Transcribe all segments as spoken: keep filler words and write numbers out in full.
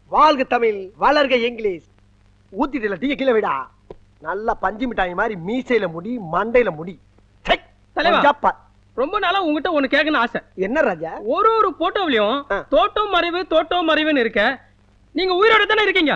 வாழ்க தமிழ், வளர்க English. ஊத்திட்டுல tea கீழே விடா. நல்லா பஞ்சு மிட்டாய் மாதிரி மீசையில முடி, மண்டையில முடி. ரொம்ப நாளா உங்ககிட்ட ஒண்ணு கேட்கணும் ஆசை. என்ன ராஜா? ஒரு ஒரு போட்டோவிலையும் தோட்டம் மறைவு தோட்டம் மறைவுன்னு இருக்க, நீங்க உயிரோட தானே இருக்கீங்க?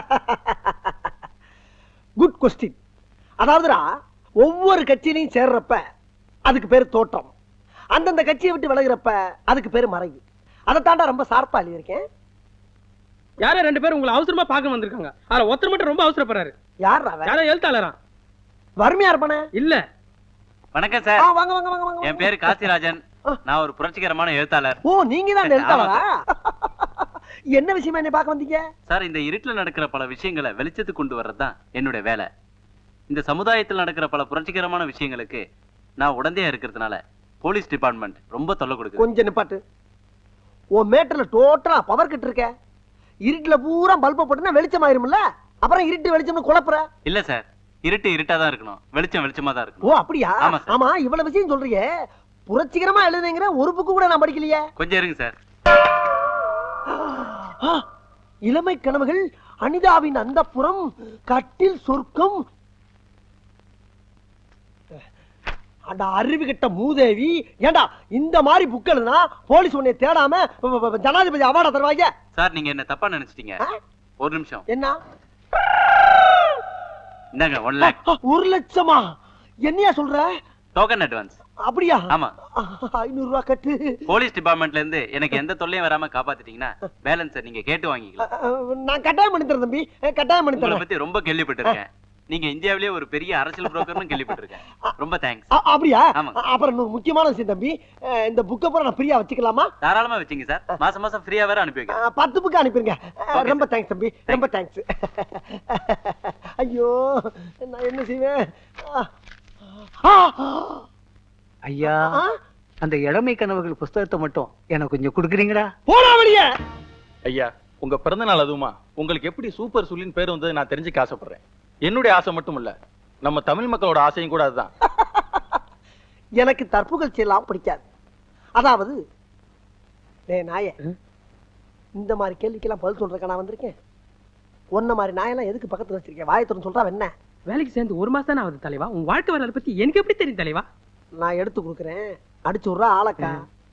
Good question. அதாவதுடா, ஒவ்வொரு கட்சியிலையும் சேர்றப்ப அதுக்கு பேரு தோட்டம், அந்தந்த கட்சியை விட்டு விலகிறப்ப அதுக்கு பேரு மறைவு. அதை தாண்டா ரொம்ப சார்பா எழுதியிருக்கேன். யாரா ரெண்டு பேரும் உங்களை அவசரமா பார்க்க வந்திருக்காங்க. அதுல ஒருத்தர் மட்டும் ரொம்ப அவசரப்படுறாரு. யாரா? யாரா எழுத்தாளரா? வறுமையா இருப்பானே? இல்ல. வணக்கம் சார். வாங்க வாங்க வாங்க வாங்க. என் பேரு காசிராஜன். நான் ஒரு புரட்சிகரமான எழுத்தாளர். ஓ, நீங்க தான் எழுத்தாளரா? என்ன விஷயமா என்ன பார்க்க வந்தீங்க? சார், இந்த இருட்டுல நடக்கிற பல விஷயங்களை வெளிச்சத்துக்கு கொண்டு வர்றதுதான் என்னுடைய வேலை. இந்த சமுதாயத்தில் நடக்கிற பல புரட்சிகரமான விஷயங்களுக்கு நான் உடந்தையா இருக்கிறதுனால போலீஸ் டிபார்ட்மெண்ட் ரொம்ப தொல்லை கொடுக்குது. கொஞ்சம் நிப்பாட்டு. உன் மேட்டர்ல டோட்டலா பவர் கட் இருக்க. இருட்டுல பூரா பல்ப போட்டுனா வெளிச்சம் ஆயிரும்ல, அப்புறம் இருட்டு வெளிச்சம்னு குழப்புற. இல்ல சார், இருட்டு இருட்டா தான் இருக்கணும், வெளிச்சம் வெளிச்சமா தான் இருக்கணும். ஓ அப்படியா? ஆமா, இவ்வளவு விஷயம் சொல்றீங்க. புரட்சிகரமா எழுதுங்கிற ஒரு புக்கு கூட நான் படிக்கலையே. கொஞ்சம் இருங்க சார். இளமை கனவுகள், அனிதாவின் அந்தப்புறம், கட்டில் சொர்க்கம். அட அறிவு கெட்ட மூதேவி, ஏண்டா இந்த மாதிரி புக் எழுதுனா போலீஸ் உன்னை தேடாம ஜனாதிபதி அவார்டா தருவாங்க. சார், நீங்க என்ன தப்பா நினைச்சிட்டீங்க. ஒரு நிமிஷம். என்ன? இந்தாங்க ஒன் லேக். ஒரு லட்சமா? என்னையா சொல்ற? Token advance. அப்படியா? ஆமா. ஐநூறு ரூபாய் கட்டு. போலீஸ் டிபார்ட்மெண்ட்ல இருந்து எனக்கு எந்த தொல்லையும் வராம காப்பாத்திட்டீங்கன்னா பேலன்ஸ் நீங்க கேட்டு வாங்கிக்கலாம். நான் கட்டாயம் பண்ணி தரேன் தம்பி, கட்டாயம் பண்ணி தரேன். உங்களை பத்தி ரொம்ப கேள்விப்பட்டிருக்கேன். நீங்க இந்தியாவிலேயே ஒரு பெரிய அரசியல் புரோக்கர்னு கேள்விப்பட்டிருக்கேன். ரொம்ப தேங்க்ஸ். அப்படியா? அப்புறம் இன்னொரு முக்கியமான விஷயம் தம்பி, இந்த புக்கை பூரா நான் ஃப்ரீயா வச்சுக்கலாமா? தாராளமா வச்சுங்க சார். மாசம் மாசம் ஃப்ரீயா வேற அனுப்பி வைக்கிறேன். பத்து புக்கு அனுப்பிருங்க. ரொம்ப தேங்க்ஸ் தம்பி, ரொம்ப தேங்க்ஸ். ஐயோ, நான் என்ன செய்வேன்? ஐயா, அந்த இளமை கனவுகள் புஸ்தகத்தை மட்டும் எனக்கு கொஞ்சம் கொடுக்குறீங்களா? போடா வெளியே. ஐயா, உங்க பிறந்த நாள் அதுவுமா உங்களுக்கு எப்படி சூப்பர் சுல்லின்னு பேர் வந்தது நான் தெரிஞ்சுக்க ஆசைப்படுறேன். என்னுடைய ஆசை மட்டும் இல்ல, நம்ம தமிழ் மக்களோட ஆசையும் கூட அதுதான். எனக்கு தற்புகழ்ச்சி எல்லாம் பிடிக்காது. அதாவது நாய இந்த மாதிரி கேள்விக்கெல்லாம் பதில் சொல்றதுக்கு நான் வந்திருக்கேன். ஒன்ன மாதிரி நாயெல்லாம் எதுக்கு பக்கத்துல வச்சிருக்கேன்? வாயத்துறன்னு சொல்றா என்ன? வேலைக்கு சேர்ந்து ஒரு மாசம் தானே ஆகுது தலைவா. உன் வாழ்க்கை வரலாறு பத்தி எனக்கு எப்படி தெரியும் தலைவா? நான் எடுத்து கொடுக்குறேன், அடிச்சு விடுறா ஆளக்கா.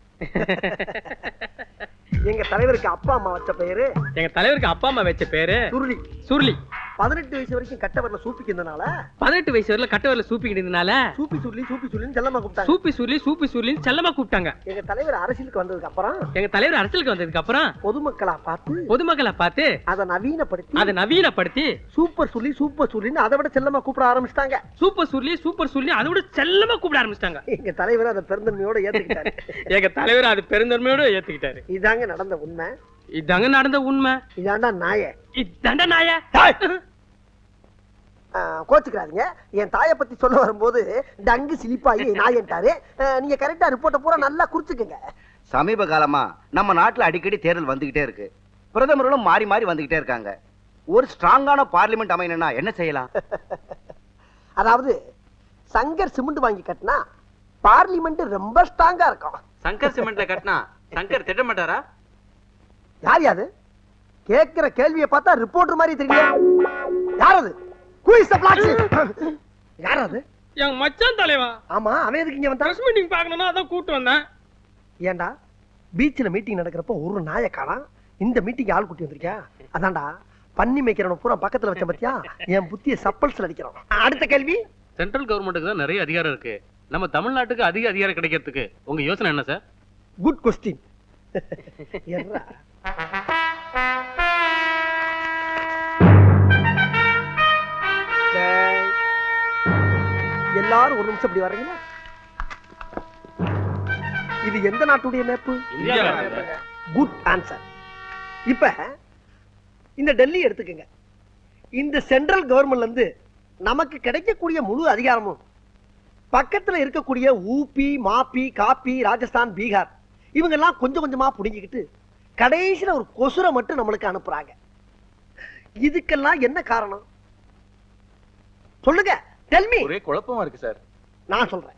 எங்க தலைவருக்கு அப்பா அம்மா வச்ச பேரு, எங்க தலைவருக்கு அப்பா அம்மா வச்ச பேரு சுருளி. சுருளி. பதினெட்டு வயசு வரைக்கும் கட்டவரல சூப்பிக்கிறதுனால, பதினெட்டு வயசு வரையில கட்டவரல சூப்பிக்கிறதுனால சூப்பி சுருளி சூப்பி சுருளின்னு செல்லமா கூப்பிட்டாங்க. சூப்பி சுருளி சூப்பி சுருளின்னு செல்லமா கூப்பிட்டாங்க. எங்க தலைவர் அரசியலுக்கு வந்ததுக்கு அப்புறம் எங்க தலைவர் அரசியலுக்கு வந்ததுக்கு அப்புறம் பொதுமக்களா பார்த்து பொதுமக்களா பார்த்து அதை நவீனப்படுத்தி அதை நவீனப்படுத்தி சூப்பர் சுருளி சூப்பர் சுருளின்னு அதை விட செல்லமா கூப்பிட ஆரம்பிச்சிட்டாங்க. சூப்பர் சுருளி சூப்பர் சுருளி அதை விட செல்லமா கூப்பிட ஆரம்பிச்சிட்டாங்க. எங்க தலைவர் அதை பெருந்தன்மையோட ஏத்துக்கிட்டாரு. எங்க தலைவர் அது பெருந்தன்மையோட ஏத்துக்கிட்டாரு. இதாங்க நடந்த உண்மை. இதாங்க நடந்த உண்மை. இதாண்டா நாய. இதாண்டா நாய. கோச்சுக்கிறாதீங்க. என் தாயை பத்தி சொல்ல வரும்போது டங்கு சிலிப்பாயி நாயன்ட்டாரு. நீங்க கரெக்டா ரிப்போர்ட்டை பூரா நல்லா குறிச்சுக்கங்க. சமீப காலமா நம்ம நாட்டுல அடிக்கடி தேர்தல் வந்துகிட்டே இருக்கு. பிரதமர்களும் மாறி மாறி வந்துகிட்டே இருக்காங்க. ஒரு ஸ்ட்ராங்கான பார்லிமெண்ட் அமையணும்னா என்ன செய்யலாம்? அதாவது சங்கர் சிமெண்ட் வாங்கி கட்டினா பார்லிமெண்ட் ரொம்ப ஸ்ட்ராங்கா இருக்கும். சங்கர் சிமெண்ட்ல கட்டினா சங்கர் திட்ட மாட்டாரா? யார் யாது? கேட்கிற கேள்வியை பார்த்தா ரிப்போர்ட்டர் மாதிரி தெரியல. யார் அது? Who is the black sheep? யார் அது? என் மச்சான் தலைவா. ஆமா, அவன் எதுக்கு இங்க வந்தான்? பிரஸ் மீட்டிங் பார்க்கணும்னா அதான் கூட்டி வந்தேன். ஏண்டா பீச்ல மீட்டிங் நடக்கிறப்ப ஒரு நாயை காணோம், இந்த மீட்டிங் ஆள் கூட்டி வந்திருக்கியா? அதான்டா பண்ணி மேய்க்கிறவன பூரா பக்கத்துல வச்ச பத்தியா? என் புத்திய சப்பல்ஸ்ல அடிக்கிறான். அடுத்த கேள்வி. சென்ட்ரல் கவர்மெண்ட்டுக்கு தான் நிறைய அதிகாரம் இருக்கு. நம்ம தமிழ்நாட்டுக்கு அதிக அதிகாரம் கிடைக்கிறதுக்கு உங்க யோசனை என்ன சார்? Good question. எல்லாரும் ஒரு நிமிஷம் இப்படி வர்றீங்களா? இது எந்த நாட்டுடைய மேப்பு? Good answer. இப்ப இந்த டெல்லி எடுத்துக்கங்க. இந்த சென்ட்ரல் கவர்மெண்ட்ல இருந்து நமக்கு கிடைக்கக்கூடிய முழு அதிகாரமும் பக்கத்துல இருக்கக்கூடிய ஊபி, மாப்பி, காப்பி, ராஜஸ்தான், பீகார் இவங்க எல்லாம் கொஞ்சம் கொஞ்சமா புடிங்கிக்கிட்டு கடைசியில ஒரு கொசுரை மட்டும் நம்மளுக்கு அனுப்புறாங்க. இதுக்கெல்லாம் என்ன காரணம் சொல்லுங்க? Tell me. ஒரே குழப்பமா இருக்கு சார். நான் சொல்றேன்.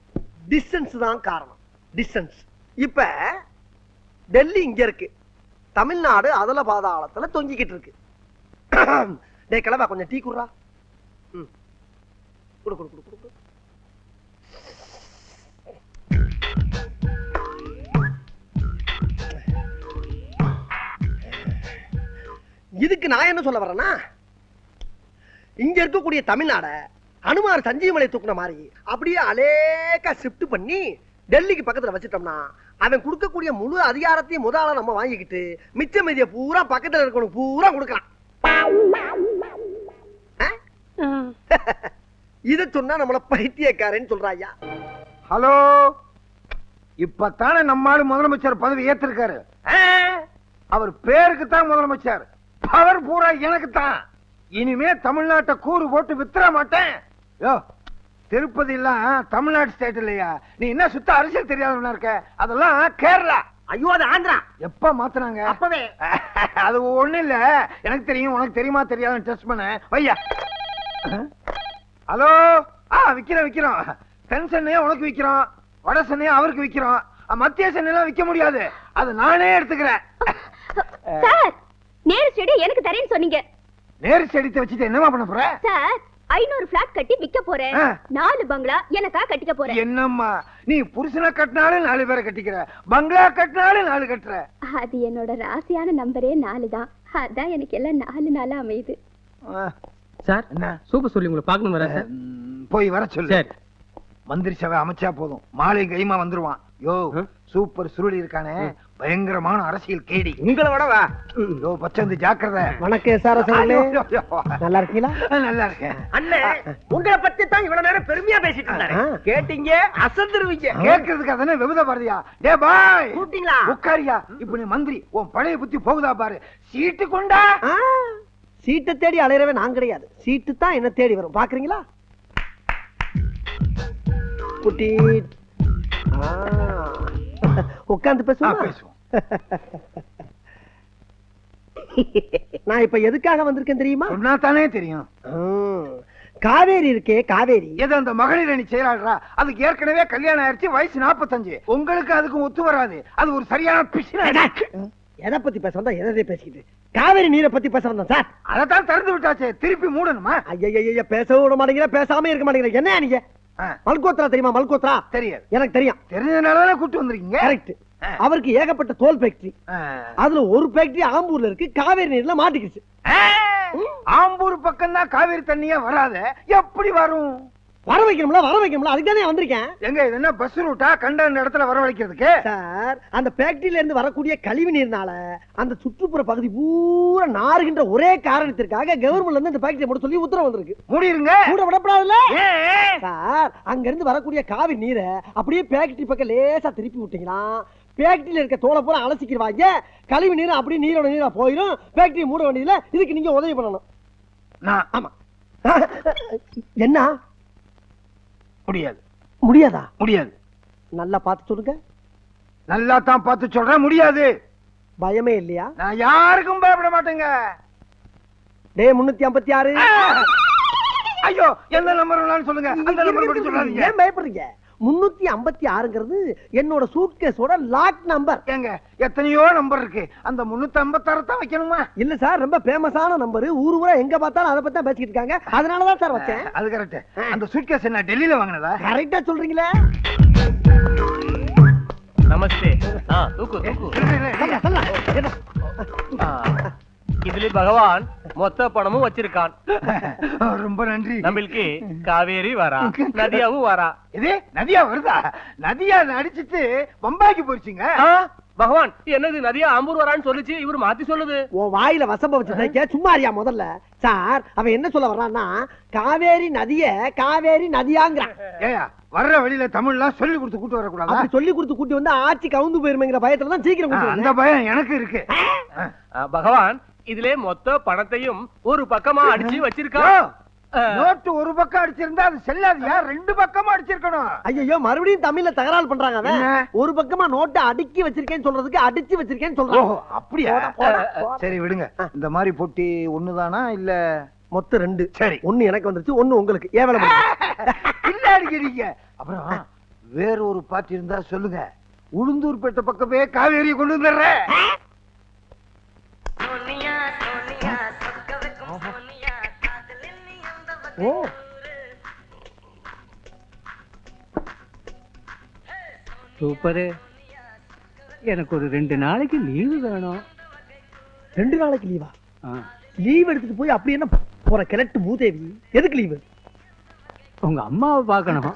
டிஸ்டன்ஸ் தான் காரணம். டிஸ்டன்ஸ். இப்ப டெல்லி இங்க இருக்கு, தமிழ்நாடு அதல பாதாளத்துல தொங்கிக்கிட்டு இருக்கு. டேய் கிளவா கொஞ்சம் டீ குடுறா. ம் குடு குடு குடு குடு. இதுக்கு நான் என்ன சொல்ல வரேன்னா, இங்க இருக்கக்கூடிய தமிழ்நாட அனுமார் சஞ்சீவமலை தூக்குன மாதிரி அப்படியே அலேக்கா ஷிஃப்ட் பண்ணி டெல்லிக்கு பக்கத்துல வச்சிட்டோம்னா அவன் கொடுக்கக்கூடிய முழு அதிகாரத்தையும் முதல்ல நம்ம வாங்கிக்கிட்டு மிச்ச மீதிய பூரா பக்கத்துல இருக்கணும் பூரா கொடுக்கலாம். இத சொன்னா நம்மள பைத்தியக்காரன்னு சொல்றாயா. ஹலோ, இப்பத்தானே நம்மால முதலமைச்சர் பதவி ஏத்திருக்காரு. அவர் பேருக்கு தான் முதலமைச்சர், பவர் பூரா எனக்கு தான். இனிமே தமிழ்நாட்டை கூறு போட்டு வித்துற மாட்டேன். யோ, திருப்பதி எல்லாம் தமிழ்நாடு ஸ்டேட் இல்லையா? நீ என்ன சுத்த அரசியல் தெரியாதவனா இருக்க? அதெல்லாம் கேரளா. ஐயோ அது ஆந்திரா. எப்ப மாத்துனாங்க? அப்பவே. அது ஒண்ணு இல்ல, எனக்கு தெரியும், உனக்கு தெரியுமா தெரியாதுன்னு டெஸ்ட் பண்ண வையா. ஹலோ, ஆ விக்கிறோம் விக்கிறோம். தென் சென்னையா உனக்கு விக்கிறோம், வட சென்னையா அவருக்கு விக்கிறோம், மத்திய சென்னையெல்லாம் விக்க முடியாது, அது நானே எடுத்துக்கிறேன். சார், நேரு ஸ்டேடியம் எனக்கு தரேன்னு சொன்னீங்க. நேரு ஸ்டேடியத்தை வச்சுட்டு என்னமா பண்ண போற? சார், ஐநூறு பிளாட் கட்டி விக்க போறேன். நாலு பங்களா எனக்கா கட்டிக்க போறேன். என்னம்மா நீ புருஷனை கட்டினாலும் நாலு பேரை கட்டிக்கிற, பங்களா கட்டினாலும் நாலு கட்டுற. அது என்னோட ராசியான நம்பரே நாலு தான். அதான் எனக்கு எல்லாம் நாலு நாளா அமையுது. சார், என்ன சூப்பர் சொல்லி உங்களை பார்க்கணும் வர சார். போய் வர சொல்லு. சரி. மந்திரி சபை அமைச்சா போதும், மாலை கைமா வந்துருவான். யோ, சூப்பர் சுருளி இருக்கானே, பயங்கரமான அரசியல் கேடி. உங்களை விட வா. யோ பச்சந்து ஜாக்கிரதை. வணக்கம் சார். நல்லா இருக்கீங்களா? நல்லா இருக்கேன் அண்ணே. உங்களை பத்தி தான் இவ்வளவு நேரம் பெருமையா பேசிட்டு இருந்தாரு. கேட்டீங்க, அசந்துருவீங்க. கேட்கறதுக்கு அதானே விபத பாரதியா? டே பாய், கூப்பிட்டீங்களா? உட்காரியா. இப்ப நீ மந்திரி, உன் பழைய புத்தி போகுதா பாரு. சீட்டு கொண்டா. சீட்டை தேடி அலையறவே நான் கிடையாது, சீட்டு தான் என்ன தேடி வரும். பாக்குறீங்களா? குட்டி உட்கார்ந்து பேசுவோம். நான் இப்ப எதுக்காக வந்திருக்கேன் தெரியுமா? சொன்னா தானே தெரியும். காவேரி இருக்கே, காவேரி. எது அந்த மகளிர் அணி செயலாளரா? அதுக்கு ஏற்கனவே கல்யாணம் ஆயிடுச்சு, வயசு நாற்பத்தஞ்சு. உங்களுக்கு அதுக்கு ஒத்து வராது, அது ஒரு சரியான பிசின. எதை பத்தி பேச வந்தா எதை பேசிக்கிட்டு? காவேரி நீரை பத்தி பேச வந்தேன் சார். அதைத்தான் திறந்து விட்டாச்சே, திருப்பி மூடணுமா? ஐயா, பேசவும் விட மாட்டேங்கிற, பேசாம இருக்க மாட்டேங்கிற. என்ன நீங்க? மல்கோத்ரா தெரியுமா? மல்கோத்ரா தெரியாது. எனக்கு தெரியும். தெரிஞ்சதுனாலதான் கூட்டு வந்திருக்கீங்க. கரெக்ட். அவருக்கு ஏகப்பட்ட தோல் ஃபேக்டரி, அதுல ஒரு ஃபேக்டரி ஆம்பூர்ல இருக்கு, காவேரி நீர்ல மாட்டிக்கிச்சு. ஆம்பூர் பக்கம் தான் காவேரி தண்ணியே வராத, எப்படி வரும்? வர வைக்கணும்ல, வர வைக்கணும்ல, அதுக்கு தானே வந்திருக்கேன். எங்க இது என்ன பஸ் ரூட்டா? கண்ட இடத்துல வர வைக்கிறதுக்கு? சார், அந்த ஃபேக்டரியில இருந்து வரக்கூடிய கழிவு நீர்னால அந்த சுற்றுப்புற பகுதி பூரா நாறுகின்ற ஒரே காரணத்திற்காக கவர்மெண்ட்ல இருந்து இந்த ஃபேக்டரி மூட சொல்லி உத்தரவு வந்திருக்கு. மூடிருங்க. மூட விடப்படாதுல்ல சார். அங்க இருந்து வரக்கூடிய காவிரி நீரை அப்படியே ஃபேக்டரி பக்கம் லேசா திருப்பி விட்டீங்கன்னா ஃபேக்டரியில இருக்க தோலை பூரா அலசிக்கிடுவாங்க. கழிவு நீர் அப்படியே நீரோட நீரா போயிடும். ஃபேக்டரி மூட வேண்டியதுல இதுக்கு நீங்க உதவி பண்ணணும். ஆமா. என்ன? முடியாது. முடியாதா? முடியாது. நல்லா பார்த்து சொல்லுங்க. நல்லா தான் பார்த்து சொல்றேன், முடியாது. பயமே இல்லையா? நான் யாருக்கும் பயப்பட மாட்டேங்க. டே முன்னூத்தி ஐம்பத்தி ஆறு. ஐயோ, எந்த நம்பர் சொல்லுங்க. அந்த நம்பர் மட்டும் சொல்லாதீங்க. ஏன் பயப்படுறீங்க? முன்னூத்தி ஐம்பத்தி ஆறுங்கிறது என்னோட சூட்கேஸோட லாக் நம்பர். ஏங்க, எத்தனையோ நம்பர் இருக்கு, அந்த முன்னூத்தி ஐம்பத்தி ஆறு தான் வைக்கணுமா? இல்ல சார், ரொம்ப ஃபேமஸான நம்பர், ஊர் ஊரா எங்க பார்த்தாலும் அதை பத்தி தான் பேசிட்டு இருக்காங்க, அதனாலதான் சார் வச்சேன். அது கரெக்ட். அந்த சூட்கேஸ் என்ன டெல்லியில வாங்கினதா? கரெக்டா சொல்றீங்களே. நமஸ்தே. தூக்கு தூக்கு. இதுல பகவான் மொத்த பணமும் வச்சிருக்கான். ரொம்ப நன்றி. நம்மளுக்கு காவேரி வரா, நதியாவும் வரா. இது நதியா வருதா? நதியா அடிச்சிட்டு பம்பாய்க்கு போயிடுச்சுங்க. பகவான் என்னது நதியா ஆம்பூர் வரான்னு சொல்லுச்சு, இவரு மாத்தி சொல்லுது. உன் வாயில வசம்ப வச்சு சும்மா அறியா முதல்ல. சார், அவன் என்ன சொல்ல வர்றான்னா காவேரி நதிய காவேரி நதியாங்கிறான். ஏயா, வர்ற வழியில தமிழ்லாம் சொல்லி கொடுத்து கூட்டு வரக்கூடாது. அப்படி சொல்லி கொடுத்து கூட்டி வந்து ஆட்சி கவுந்து போயிருமேங்கிற பயத்துல தான் சீக்கிரம் கூட்டி அந்த பயம் எனக்கு இருக்கு. பகவான் இதுல மொத்த பணத்தையும் ஒரு பக்கமா அடிச்சு வச்சிருக்கான். நோட்டு ஒரு பக்கம் அடிச்சிருந்தா அது செல்லாதியா? ரெண்டு பக்கமா அடிச்சிருக்கணும். ஐயோ, மறுபடியும் தமிழ்ல தகராறு பண்றாங்க. அவன் ஒரு பக்கமா நோட்டை அடுக்கி வச்சிருக்கேன்னு சொல்றதுக்கு அடிச்சு வச்சிருக்கேன்னு சொல்றான். அப்படியா? சரி விடுங்க. இந்த மாதிரி பொட்டி ஒண்ணுதானா இல்ல மொத்தம் ரெண்டு? சரி, ஒண்ணு எனக்கு வந்துருச்சு, ஒண்ணு உங்களுக்கு. ஏவல இல்ல அடிக்கிறீங்க. அப்புறம் வேற ஒரு பாட்டு இருந்தா சொல்லுங்க. உளுந்தூர்பேட்டை பக்கமே காவேரியை கொண்டு வந்துடுறேன். ஓ சூப்பரு. எனக்கு ஒரு ரெண்டு நாளைக்கு லீவு வேணும். ரெண்டு நாளைக்கு லீவா? ஆ. லீவ் எடுத்துட்டு போய் அப்படி என்ன போற கிழட்டு மூதேவி? எதுக்கு லீவு? உங்க அம்மாவை பார்க்கணும்.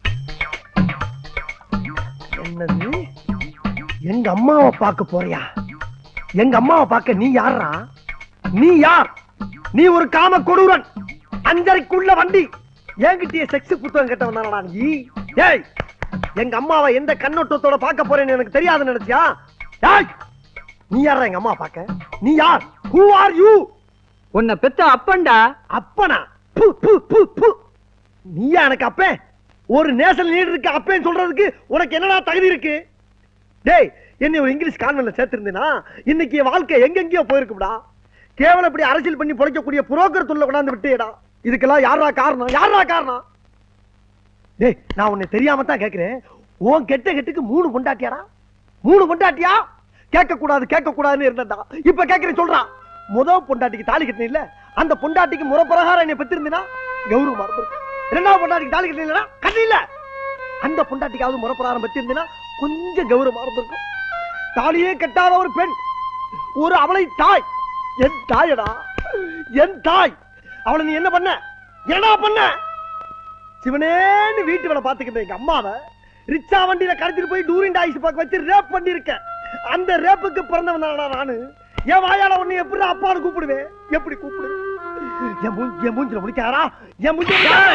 என்னது? எங்க அம்மாவை பார்க்க போறியா? எங்க அம்மாவை பார்க்க நீ யாரா? நீ யார்? நீ ஒரு காம கொடூரன். அஞ்சரைக்குள்ள வண்டி என்கிட்டயே செக்ஸ் புத்தகம் கேட்டவன் தான் நீ. ஏய், எங்க அம்மாவை எந்த கண்ணோட்டத்தோட பார்க்க போறேன்னு எனக்கு தெரியாதுன்னு நினைச்சியா? ஏய், நீ யாரா எங்க அம்மா பார்க்க? நீ யார்? Who are you? உன்னை பெத்த அப்பன்டா. அப்பனா? பு பு பு பு. நீயா எனக்கு அப்பன்? ஒரு நேஷனல் லீடர் இருக்கு அப்பேன்னு சொல்றதுக்கு உனக்கு என்னடா தகுதி இருக்கு? டேய், என்னை ஒரு இங்கிலீஷ் கான்வென்ட்ல சேர்த்திருந்தேனா இன்னைக்கு என் வாழ்க்கை எங்கெங்கயோ போயிருக்கும்டா. கேவலம் இப்படி அரசியல் பண்ணி பொழைக்கக்கூடிய புரோக்கர் தொல்லை கொண்டாந்து விட்டேடா. இதுக்கெல்லாம் யாரா காரணம்? யாரா காரணம்? டேய், நான் உன்னை தெரியாம தான் கேக்குறேன். உன் கெட்ட கெட்டுக்கு மூணு பொண்டாட்டியாடா? மூணு பொண்டாட்டியா? கேட்க கூடாது கேட்க கூடாதுன்னு இருந்தடா. இப்ப கேக்குறேன் சொல்றான். முதல் பொண்டாட்டிக்கு தாலி கட்டின இல்ல, அந்த பொண்டாட்டிக்கு முறை பிரகாரம் என்னை பெற்றிருந்தா கௌரவமா இருந்திருக்கும். இரண்டாவது பொண்டாட்டிக்கு தாலி கட்டின கட்டி இல்ல, அந்த பொண்டாட்டிக்காவது முறை பிரகாரம் பெற்றிருந்தா கொஞ்சம் கௌரவமா இருந்திருக்கும். தாலியே கட்டாத ஒரு பெண், ஒரு அவளை தாய், என் தாயடா, என் தாய். அவளை நீ என்ன பண்ண? என்ன பண்ண? சிவனேன்னு வீட்டு வேலை பாத்துக்கிட்ட எங்க அம்மாவை ரிச்சா வண்டியில கடத்திட்டு போய் டூரிங் டாய்ஸ் பார்க்க வச்சு ரேப் பண்ணிருக்க. அந்த ரேப்புக்கு பிறந்தவன் நானு. என் வாயால உன்னை எப்படி அப்பான்னு கூப்பிடுவேன்? எப்படி கூப்பிடுவேன்? என் மூஞ்சி என் மூஞ்சில முடிக்காரா? என் மூஞ்சி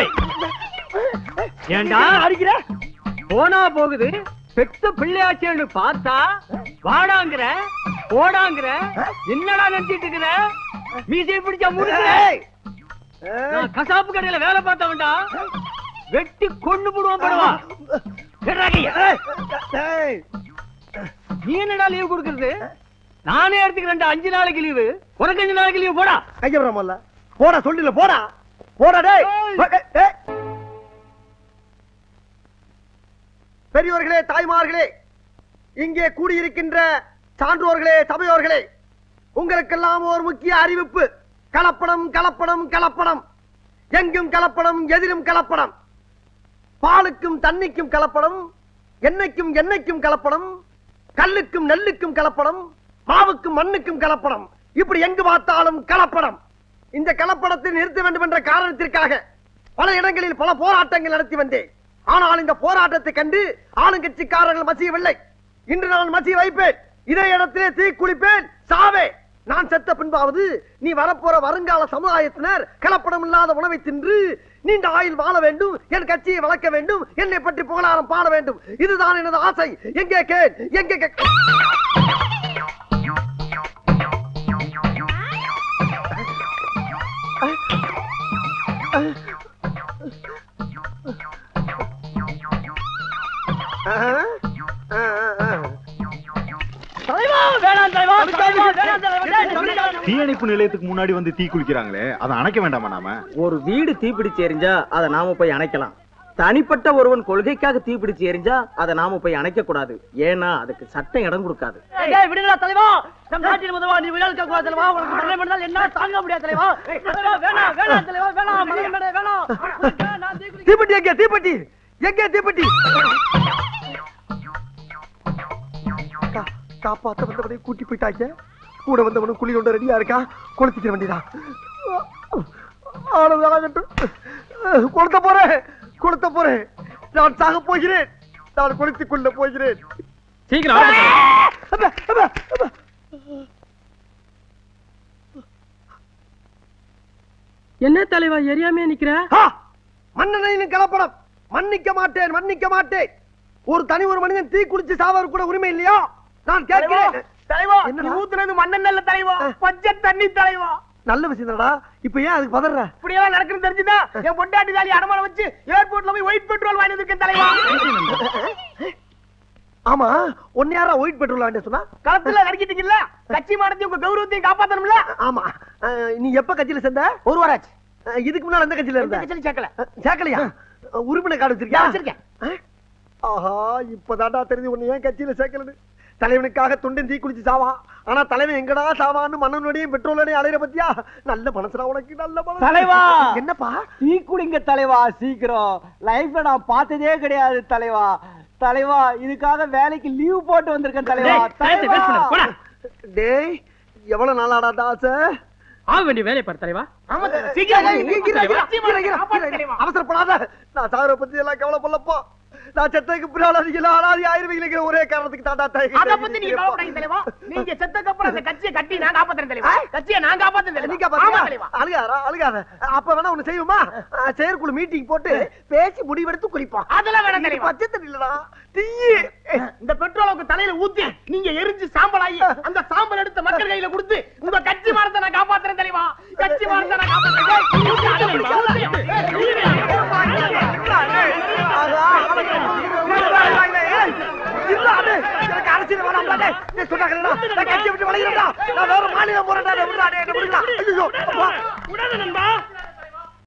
ஏண்டா அடிக்கிற? போனா போகுது, பெத்த பிள்ளையாச்சேன்னு பார்த்தா வாடாங்கிற போடாங்கிற. என்னடா நினைச்சிட்டு இருக்கிற? மீசை பிடிச்சா முடிஞ்ச. நான் கசாப்பு கடையில வேலை பார்த்தவன்டா. வெட்டி கொண்டு போடுவான் படுவா. நீ என்னடா லீவு கொடுக்கறது? நானே எடுத்துக்கிறேன் அஞ்சு நாளைக்கு லீவு. உனக்கு அஞ்சு நாளைக்கு லீவு போடா. கையபுரமல்ல போடா, சொல்லல போடா போடா. டேய் பெரியோர்களே, தாய்மார்களே, இங்கே கூடியிருக்கின்ற சான்றோர்களே, சபையோர்களே, உங்களுக்கெல்லாம் ஒரு முக்கிய அறிவிப்பு. கலப்படம் கலப்படம் கலப்படம், எங்கும் கலப்படம், எதிலும் கலப்படம். பாலுக்கும் தண்ணிக்கும் கலப்படம், எண்ணெய்க்கும் எண்ணெய்க்கும் கலப்படம், கல்லுக்கும் நெல்லுக்கும் கலப்படம், மாவுக்கும் மண்ணுக்கும் கலப்படம். இப்படி எங்கு பார்த்தாலும் கலப்படம். இந்த கலப்படத்தை நிறுத்த வேண்டும் என்ற காரணத்திற்காக பல இடங்களில் பல போராட்டங்கள் நடத்தி வந்தேன். ஆனால் இந்த போராட்டத்தை கண்டு ஆளுங்கட்சிக்காரர்கள் மசியவில்லை. இன்று நான் மசிய வைப்பேன். இதே இடத்திலே தீ குளிப்பேன், சாவே. நான் செத்த பின்பாவது நீ வரப்போற வருங்கால சமுதாயத்தினர் கலப்படம் இல்லாத உணவை தின்று நீண்ட ஆயுள் வாழ வேண்டும், என் கட்சியை வளர்க்க வேண்டும், என்னை பற்றி புகழாரம் பாட வேண்டும். இதுதான் எனது ஆசை. எங்கே கேள், எங்கே கே தீயணைப்பு நிலையத்துக்கு முன்னாடி வந்து தீ குளிக்கிறாங்களே, அதை அணைக்க வேண்டாமா நாம? ஒரு வீடு தீப்பிடிச்சு எரிஞ்சா அதை நாம போய் அணைக்கலாம். தனிப்பட்ட ஒருவன் கொள்கைக்காக தீப்பிடிச்சு எரிஞ்சா அதை நாம போய் அணைக்க கூடாது. ஏன்னா அதுக்கு சட்டம் இடம் கொடுக்காது. விடுங்களா தலைவா, நம் நாட்டின் முதல்வா, நீ விழா இருக்க கூடாது தலைவா. உனக்கு மரணம் பண்ணால் என்ன தாங்க முடியாது தலைவா. வேணாம் வேணாம் தலைவா, வேணாம் வேணாம். தீப்பெட்டி எங்கே? தீப்பெட்டி எங்கே? தீப்பெட்டி காப்பாத்த வந்தவனை கூட்டி போயிட்டாங்க. கூட வந்தவனும் குழி கொண்டு ரெடியா இருக்கா. கொளுத்திக்க வேண்டியதான். கொளுத்த போறேன், கொளுத்த போறேன். நான் சாக போகிறேன். நான் கொளுத்திக் கொள்ள போகிறேன். சீக்கிரம். என்ன தலைவா எரியாமே நிக்கிற? மன்னனையும் கலப்படம். மன்னிக்க மாட்டேன், மன்னிக்க மாட்டேன். ஒரு தனி ஒரு மனிதன் தீ குளிச்சு சாவது கூட உரிமை இல்லையா? நான் கேட்கிறேன். தலைவா, நீ ஊத்துனது மண்ணெண்ணெய் தலைவா, பச்சை தண்ணி தலைவா. நல்ல விஷயம் தானடா. இப்ப ஏன் அதுக்கு பதற? இப்படி எல்லாம் நடக்குன்னு தெரிஞ்சுதா என் பொண்டாட்டி தாலி அடமானம் வச்சு ஏர்போர்ட்ல போய் ஒயிட் பெட்ரோல் வாங்கி இருக்கேன் தலைவா. ஆமா, ஒன்னு யாரா ஒயிட் பெட்ரோல் வாங்க சொன்னா? களத்துல நடிக்கிட்டீங்கல்ல, கட்சி மானத்தையும் உங்க கௌரவத்தையும் காப்பாத்தணும்ல. ஆமா. நீ எப்ப கட்சியில சேர்ந்த? ஒரு வாரம் ஆச்சு. இதுக்கு முன்னால எந்த கட்சியில இருந்த? கட்சியில சேர்க்கல. சேர்க்கலையா? உறுப்பினர் கார்டு வச்சிருக்கியா? வச்சிருக்கேன். ஆஹா, இப்பதான்டா தெரிஞ்சு உன்னை ஏன் கட்சியில சேர்க்கலன்னு. தலைவனுக்காக துண்டன் தீ குளிச்சு சாவான். ஆனா தலைவன் எங்கடா சாவான்னு மண்ணனோடையும் பெட்ரோலோடையும் அலையிற பத்தியா? நல்ல மனசுடா உனக்கு, நல்ல மனசு. தலைவா என்னப்பா? டீ குடிங்க தலைவா சீக்கிரம். லைஃப்ல நான் பார்த்ததே கிடையாது தலைவா. தலைவா இதுக்காக வேலைக்கு லீவ் போட்டு வந்திருக்கேன் தலைவா. டேய் எவ்வளவு நாளாடா தாச? ஆக வேண்டிய வேலையை பாரு தலைவா. அவசரப்படாத. நான் சாகர பத்தி எல்லாம் கவலைப்படலப்போ. நான் செத்ததுக்கு பின்னால அனாதி ஆயிருவீங்க ஒரே காரணத்துக்கு தாண்டா தாய். அத பத்தி நீங்க கவலைப்படாதீங்க தலைவா. நீங்க செத்ததுக்கு அப்புறம் அந்த கட்சியை கட்டி நான் காப்பாத்துறேன் தலைவா. கட்சியை நான் காப்பாத்துறேன் தலைவா. நீங்க காப்பாத்துங்க. அழுகாத அழுகாத. அப்ப வேணா ஒண்ணு செய்வோமா? செயற்குழு மீட்டிங் போட்டு பேசி முடிவெடுத்து குளிப்போம். அதெல்லாம் வேணாம் தலைவா. பச்சை தண்ணி இல்லடா தீ. இந்த பெட்ரோலுக்கு தலையில ஊத்தி நீங்க எரிஞ்சு சாம்பலாயி அந்த சாம்பல் எடுத்து மக்கள் கையில கொடுத்து உங்க கட்சி மாரத்தை நான் காப்பாத்துறேன் தலைவா. கட்சி மாரத்தை நான் காப்பாத்துறேன். அரசியல் வேணாம்டா. நீ சொன்னாங்க நான் கட்சி விட்டு வளைகிறேன்டா. நான் வேற மாநிலம் போறேன்டா. விடுடா டேய் விடுடா. ஐயோ உடனே நண்பா.